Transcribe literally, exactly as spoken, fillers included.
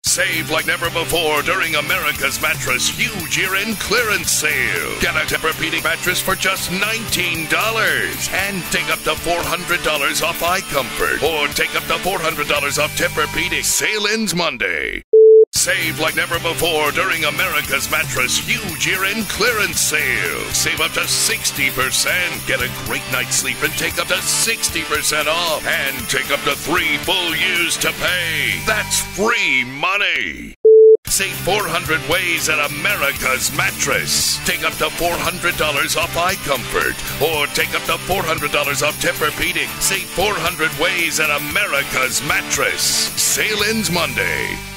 Save like never before during America's Mattress huge year-end clearance sale. Get a Tempur-Pedic mattress for just nineteen dollars and take up to four hundred dollars off iComfort, or take up to four hundred dollars off Tempur-Pedic. Sale ends Monday. Save like never before during America's Mattress huge year-end clearance sale. Save up to sixty percent. Get a great night's sleep and take up to sixty percent off. And take up to three full years to pay. That's free money. Save four hundred ways at America's Mattress. Take up to four hundred dollars off iComfort, or take up to four hundred dollars off Tempur-Pedic. Save four hundred ways at America's Mattress. Sale ends Monday.